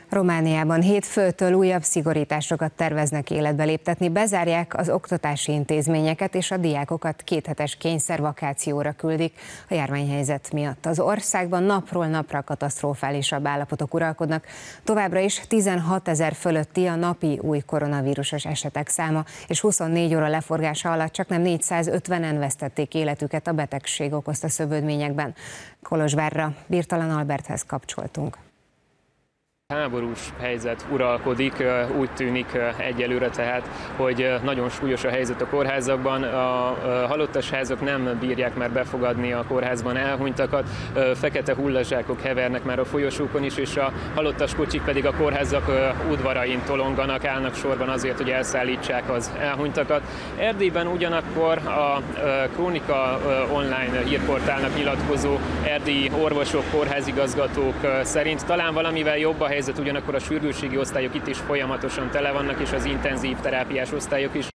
Romániában hétfőtől újabb szigorításokat terveznek életbe léptetni, bezárják az oktatási intézményeket és a diákokat kéthetes kényszervakációra küldik a járványhelyzet miatt. Az országban napról napra katasztrofálisabb állapotok uralkodnak, továbbra is 16 000 fölötti a napi új koronavírusos esetek száma, és 24 óra leforgása alatt csaknem 450-en vesztették életüket a betegség okozta szövődményekben. Kolozsvárra Birtalan Alberthez kapcsoltunk. Háborús helyzet uralkodik, úgy tűnik egyelőre tehát, hogy nagyon súlyos a helyzet a kórházakban. A halottas házak nem bírják már befogadni a kórházban elhunytakat, fekete hullazsákok hevernek már a folyosókon is, és a halottas kocsik pedig a kórházak udvarain tolonganak, állnak sorban azért, hogy elszállítsák az elhunytakat. Erdélyben ugyanakkor a Krónika online hírportálnak nyilatkozó erdélyi orvosok, kórházigazgatók szerint talán valamivel jobb a helyzet, ugyanakkor a sürgősségi osztályok itt is folyamatosan tele vannak, és az intenzív terápiás osztályok is.